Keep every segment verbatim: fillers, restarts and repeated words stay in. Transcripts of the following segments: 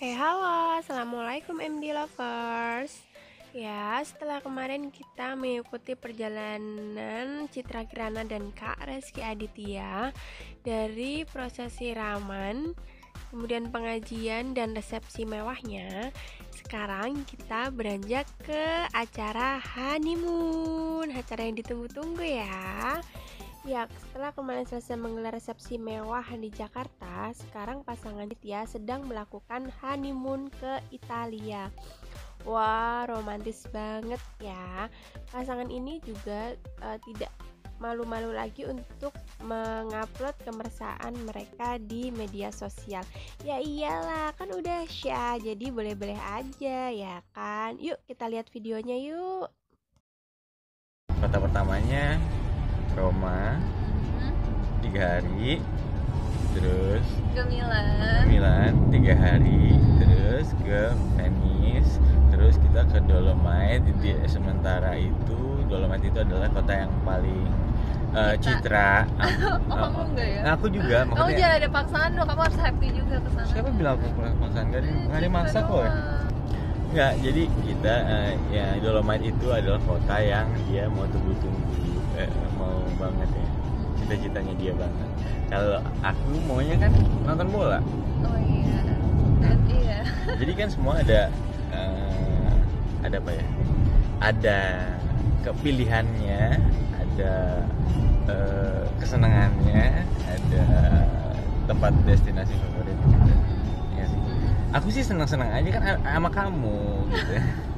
Hey halo, assalamualaikum M D lovers. Ya, setelah kemarin kita mengikuti perjalanan Citra Kirana dan Kak Reski Aditya dari prosesi siraman, kemudian pengajian dan resepsi mewahnya. Sekarang kita beranjak ke acara honeymoon, acara yang ditunggu-tunggu ya. Ya, setelah kemarin selesai menggelar resepsi mewah di Jakarta, sekarang pasangan Aditya sedang melakukan honeymoon ke Italia. Wah, romantis banget ya. Pasangan ini juga uh, tidak malu-malu lagi untuk mengupload kemesraan mereka di media sosial. Ya iyalah, kan udah Syah, jadi boleh-boleh aja ya kan. Yuk kita lihat videonya yuk. Kota pertamanya Roma, tiga hari, terus ke Milan, Milan tiga hari, terus ke Venice, terus kita ke Dolomite. Di sementara itu Dolomite itu adalah kota yang paling uh, Citra. oh, kamu enggak ya? Nah, aku juga. Kamu Makanya, jangan ada paksaan dong, kamu harus happy juga ke sana. siapa bilang aku paksaan? Gak ada, gak ada maksa kok ya. Enggak, jadi kita uh, ya Dolomite itu adalah kota yang dia mau tunggu-tunggu, eh, mau banget ya, cita-citanya dia banget. Kalau aku maunya kan nonton bola. Oh iya, dan iya. Jadi kan semua ada uh, ada apa ya? Ada kepilihannya, ada uh, kesenangannya, ada tempat destinasi favorit. Ya sih. Aku sih senang-senang aja kan sama kamu gitu.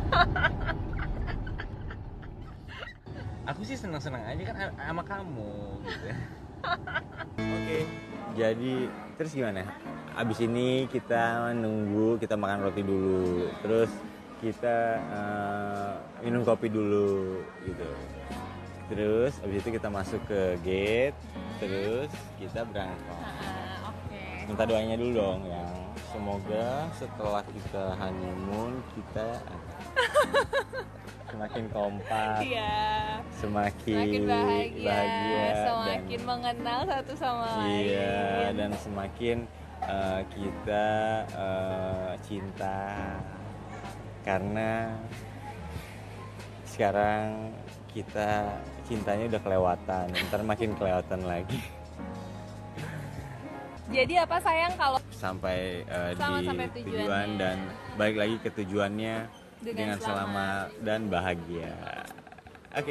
Aku sih senang-senang aja kan sama kamu gitu. Oke. Jadi terus gimana? Abis ini kita nunggu, kita makan roti dulu, terus kita uh, minum kopi dulu gitu. Terus abis itu kita masuk ke gate, terus kita berangkat. Uh, Oke. Okay. Minta doanya dulu dong ya. Semoga setelah kita honeymoon kita semakin kompak, Iya. semakin, Semakin bahagia, bahagia semakin dan, mengenal satu sama lain. iya, dan semakin uh, kita uh, cinta karena sekarang kita cintanya udah kelewatan, ntar makin kelewatan lagi. Jadi apa sayang kalau sampai uh, Selamat di sampai tujuan tujuannya. dan balik lagi ke tujuannya Dengan dengan, selamat. selamat dan bahagia. Oke.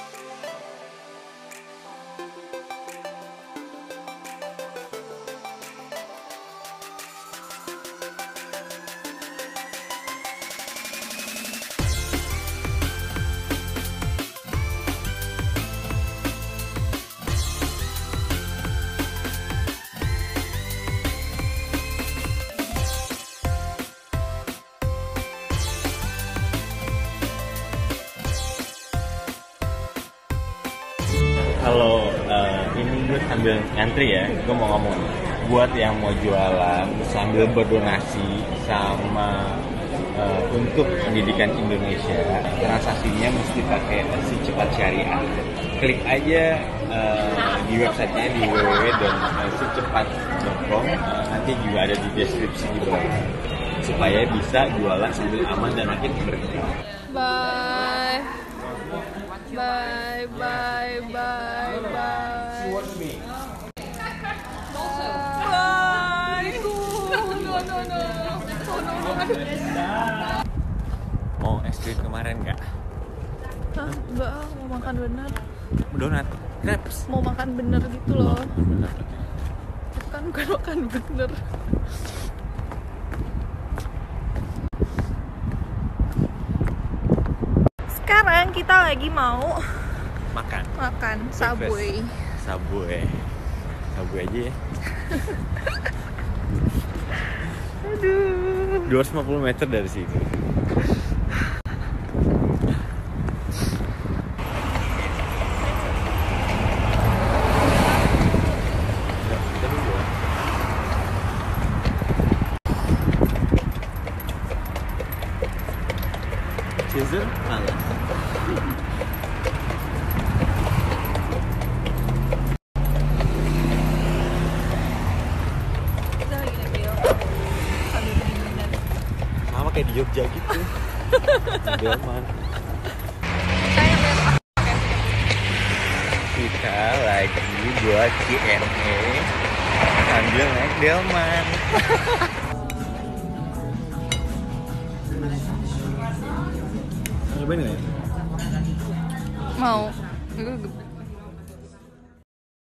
Kalau uh, ini gue sambil ngantri ya, gue mau ngomong buat yang mau jualan sambil berdonasi sama uh, untuk pendidikan Indonesia, transaksinya mesti pakai si cepat syariah. Klik aja uh, di websitenya di w w w dot si cepat dot com, uh, nanti juga ada di deskripsi di bawah supaya bisa jualan sambil aman dan makin berkah. Bye. Bye, bye, bye, bye. Bye. No, no, no. Oh, no, no. Mau es krim kemarin nggak? Hah? Enggak, mau makan bener. Donat, crepes. Mau makan bener gitu loh. Bener. Bukan, bukan makan bener. Sekarang kita lagi mau Makan. makan Subway. Subway. Subway aja ya. Aduh. dua ratus lima puluh meter dari sini. Caesar Palace. Kita lagi ngambil sambil dingin-dinginan. kayak di Jogja gitu. Delman. Kita lagi buat Q and A sambil naik delman. Nyobain nggak ya? Mau.